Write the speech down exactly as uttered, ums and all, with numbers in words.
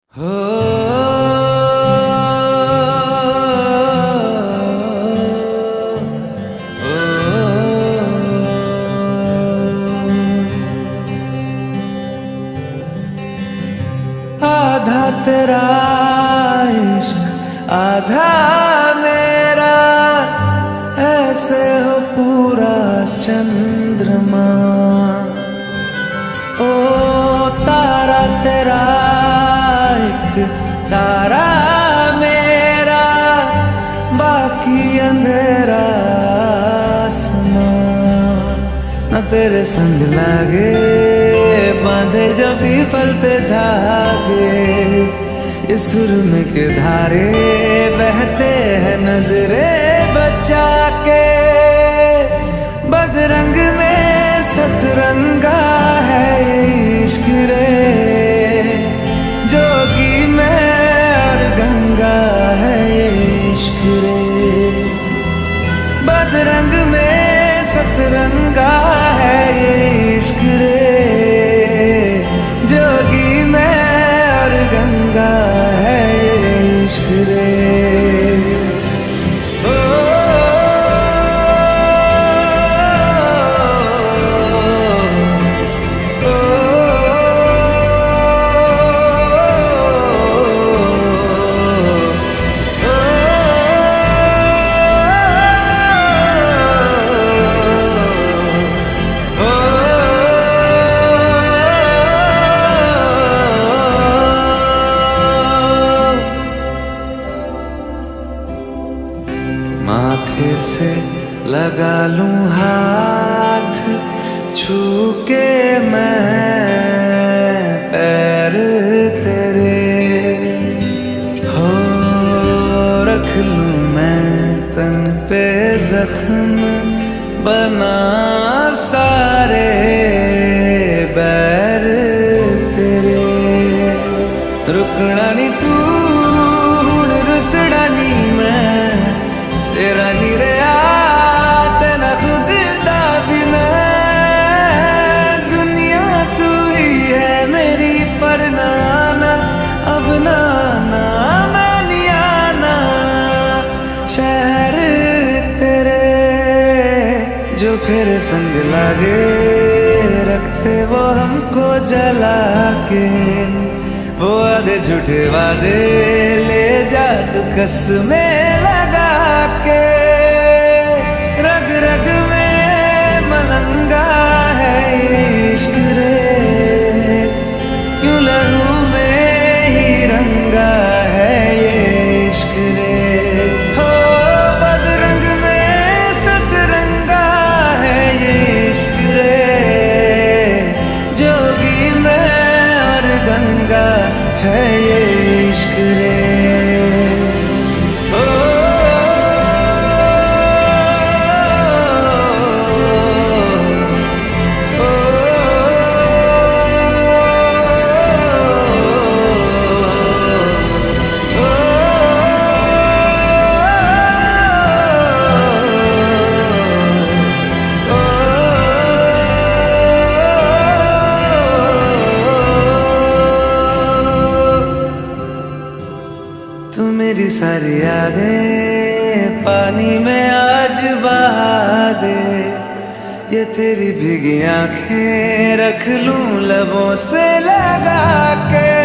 हो आधा तेरा इश्क आधा मेरा, ऐसे हो पूरा चंद्रमा। ओ तारा तेरा एक तारा मेरा, बाकी अंधेरा आसमां। न तेरे संग लागे बांधे जो पीपल पे धागे, इस सुरम के धारे बहते हैं नजरे बचा के। बदरंग में सतरंगा है ये इश्क रे, जोगी में और गंगा है ये इश्क रे। बदरंग में सतरंगा है ये इश्क रे, जोगी में और गंगा है ये इश्क रे। माथे से लगा लूं हाथ, छू के मैं पैर तेरे। हो रख लूं मैं तन पे जख्म, बना सारे बैर तेरे। रुकना नी तू रुसड़ा नी मैं, तेरा नी रहा तेरा खुद दा भी मैं। दुनिया तू ही है मेरी पर नाना, अब नाना मैं नहीं आना। शहर तेरे जो फिर संग लागे, रखते वो हमको जला के। वो आधे झूठे वादे ले जा तू कसमें लगा के। रग रग में मलंगा है इश्क रे, क्यों लहू में ही रंगा है ये इश्क रे। हो बदरंग में सतरंगा है ये इश्क रे, जोगी में और गंगा है ये इश्क रे। तू मेरी सारी यादें पानी में आज बहा दे। ये तेरी भीगी आंखें रख लूं लबों से लगा के।